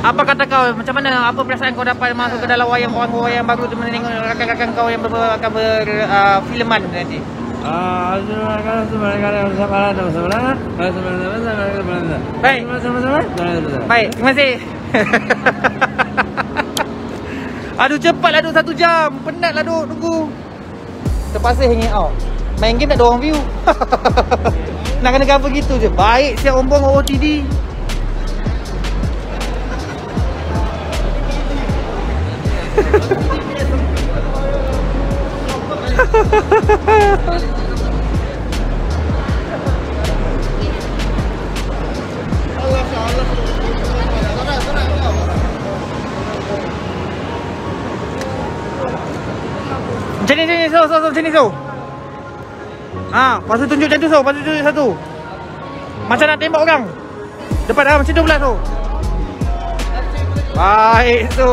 Apa kata kau? Macam mana? Apa perasaan kau dapat masuk ke dalam wayang baru tu, menengok rakan-rakan kau yang akan berfilman nanti? Baik. Baik, terima kasih. Aduh, cepatlah duk 1 jam. Penatlah duk tunggu. Terpaksa hanging out. Main game tak ada orang view. Nak kena cover gitu je. Baik siap ombong OOTD. Macam ni, so, macam ni, so. Lepas tu tunjuk macam tu, so. Lepas tu tunjuk satu. Macam nak tembak orang. Depan macam tu pula, so. Baik, so.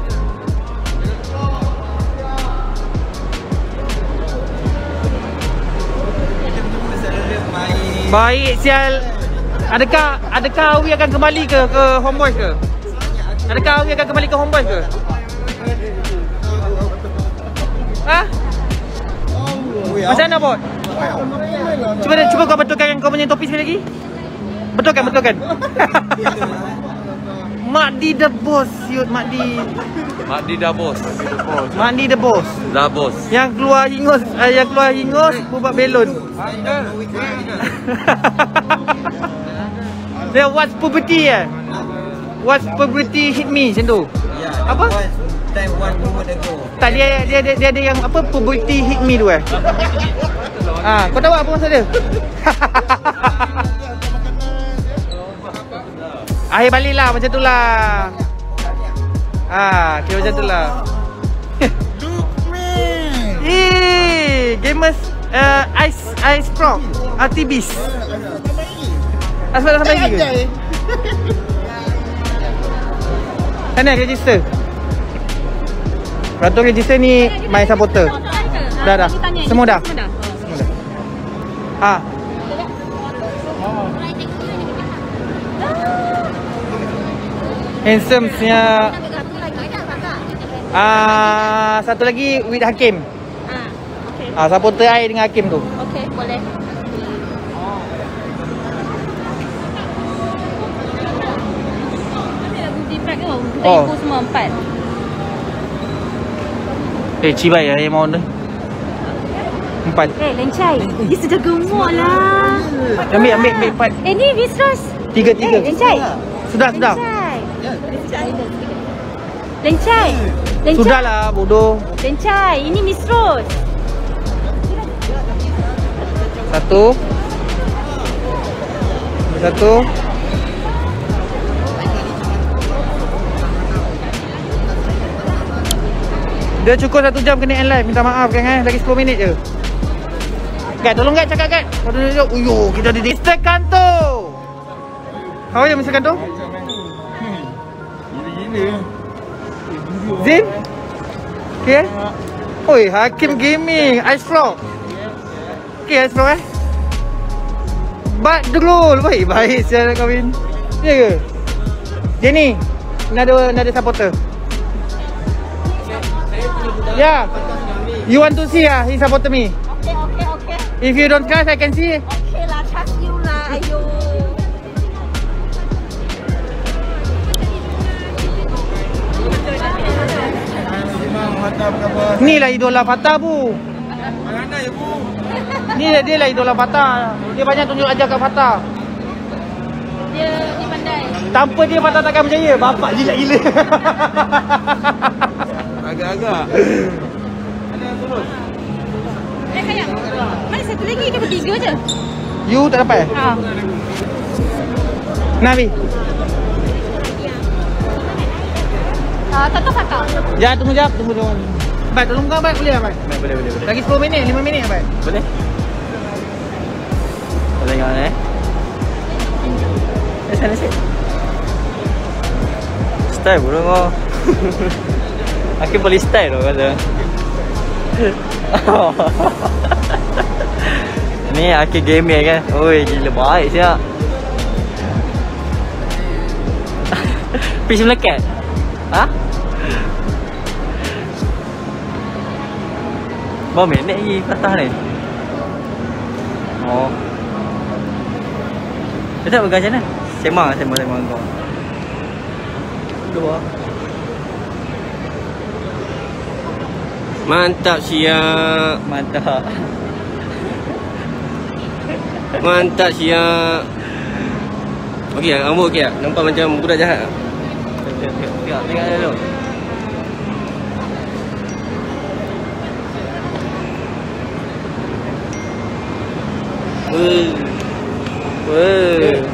Baik, sial. Adakah Awi akan kembali ke Homeboys ke? Adakah Awi akan kembali ke Homeboys ke? Macam mana, Bot? Cuba kau betulkan yang kau punya topi sekali lagi. Betulkan. Mak D the boss, siut Mak D. Mak D dah bos. Mak D the boss. Dah bos. Yang keluar hingus buat belon. Dia what's puberty What's puberty hit me macam tu. Apa? Time 1 moment ago. Tak, dia ada yang apa, puberty hit me tu kau tahu apa maksud dia? Akhir balik lah, macam tu lah. Kira macam tu lah. Look me. Gamers Ice Frog RTBs. Asal dah sampai lagi ke? Sana register. Peraturan register ni my supporter. Dah. Semua dah. Handsome nya. Satu lagi with Hakim. Okay. Supporter I dengan Hakim tu. Okey, boleh. Ibu semua 4. Cibai lah yang mau tu. 4. Lencai. Dia sudah gemuk lah. Ambil 4. Ni Visros. 3. Lencai. Sudah. Lencai. Sudahlah, bodoh. Lencai. Ini Miss Rose. 1. Dia cukup 1 jam kena end live. Minta maaf kan lagi 10 minit je. Gat, tolong Gat cakap Gat. Kau tunjuk. Uyo, kita ada Mr. Kanto. How are you Mr. Kanto? Gila. Zin? Okay. Oi, Hakim Gaming, Ice Frog. Okay, Ice Frog Badrul. Baik saya nak kahwin. Ya ke? Jenny, nak ada supporter. Yeah. You want to see he supported me. Okay. If you don't trust, I can see. Okay lah, trust you lah. Ayo. Ni lah idola Fatah, Bu. Mana ya, Bu? Dia lah idola Fatah. Dia banyak tunjuk ajar kat Fatah. Dia pandai. Tanpa dia Fatah takkan berjaya. Bapak gila-gila. Agak-agak. Sayang. Mana satu lagi ke bertiga je? You tak dapat? Nabi. Satu Fatah. Ya, tunggu jap. Baik, tolong kau baik boleh tak baik? Boleh. Lagi 10 minit, 5 minit baik. Boleh. Boleh kan sana sih. Style bro kau. Aku boleh style loh kata. Ni Aki gamer kan. Oi, gila baik siap. Fish melekat. Ha? Berapa minit lagi patah ni? Oh. Dia tak pegang macam mana? Sembang kau. Dua. Mantap siap. Mantap. Mantap siap. Okey, rambut okey tak? Nampak macam budak jahat tak? Tengok dulu. Weh.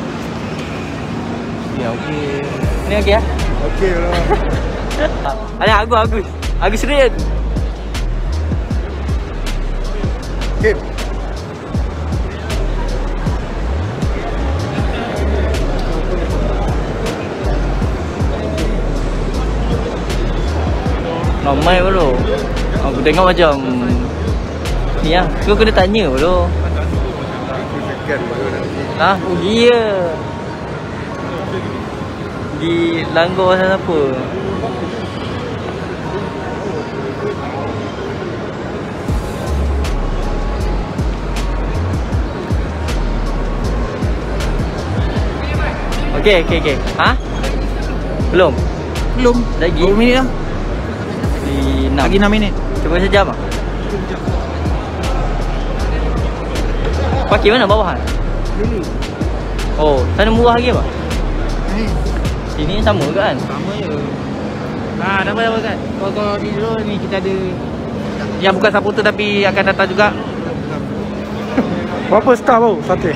Ya okey. Ni okey ah? Okey lah. Ada Agus. Agus Rian. Okey. Ramai bro. Aku tengok macam ni lah. Kau kena tanya bro. Ha? Oh iya. Di Langgar siapa? Okey. Ha? Belum? Lagi 2 minit lah. Di 6. Lagi 6 minit. Cuba sejam ah. Pakai mana bawahan? Dulu. Oh, sana murah lagi apa? Ni. Sini sama ke kan? Sama je. Dah apa kan? Kalau di dulu ni kita ada yang bukan supporter tapi akan datang juga. Berapa star bau sate?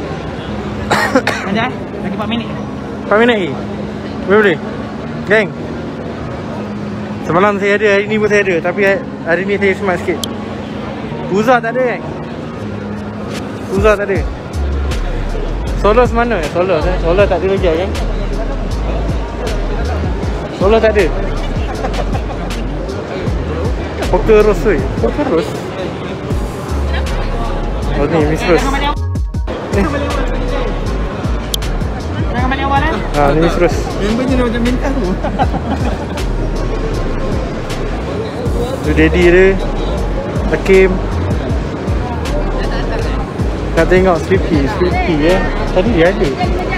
Ada lagi 4 minit. 4 minit lagi? Boleh? Geng, semalam saya ada, hari ni pun saya ada. Tapi hari ni saya smart sikit. Uzah tak ada kan? Uzah tak ada. Solo mana? Solo tak ada kerja kan? Solo tak ada. Poker Rose weh. Poker Rose. Oh ni Miss Rose. Ni. Jangan balik awal kan? Ni Miss Rose. Membernya dah macam minta tu. Tu daddy dia, Hakim. Nak tengok Sleepy Tadi dia ada.